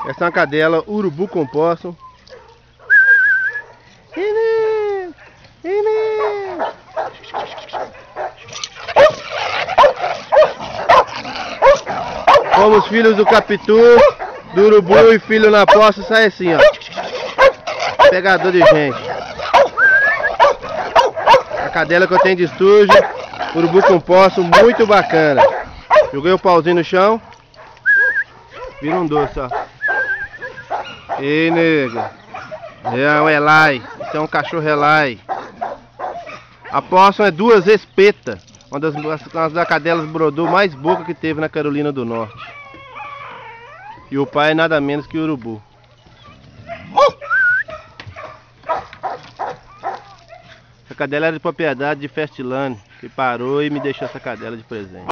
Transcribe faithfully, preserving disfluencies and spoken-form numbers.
Essa é uma cadela urubu composto. Como os filhos do capitu, do urubu e filho na poça, sai assim, ó. Pegador de gente. A cadela que eu tenho de estúdio, urubu composto, muito bacana. Joguei o pauzinho no chão. Vira um doce, ó. Ei, nega. É um Elai. Isso é um cachorro Elai. A poça é duas espetas. Uma das, uma das cadelas brodou mais boca que teve na Carolina do Norte. E o pai é nada menos que o urubu. Essa cadela era de propriedade de Festilane, que parou e me deixou essa cadela de presente.